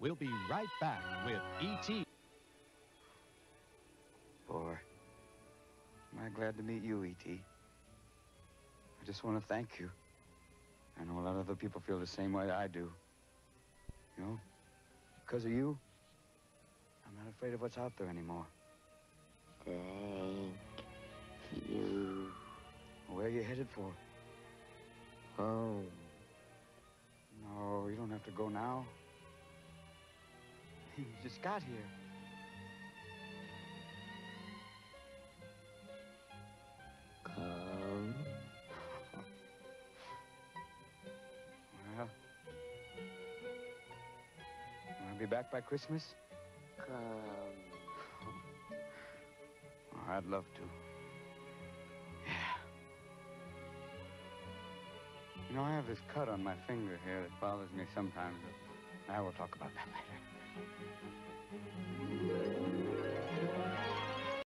We'll be right back with E.T. Boy, am I glad to meet you, E.T. I just want to thank you. I know a lot of other people feel the same way I do. You know, because of you, I'm not afraid of what's out there anymore. Thank you. Where are you headed for? Home. No, you don't have to go now. You just got here. Come. Well, I'll be back by Christmas? Come. Oh, I'd love to. Yeah. You know, I have this cut on my finger here that bothers me sometimes, but I will talk about that later.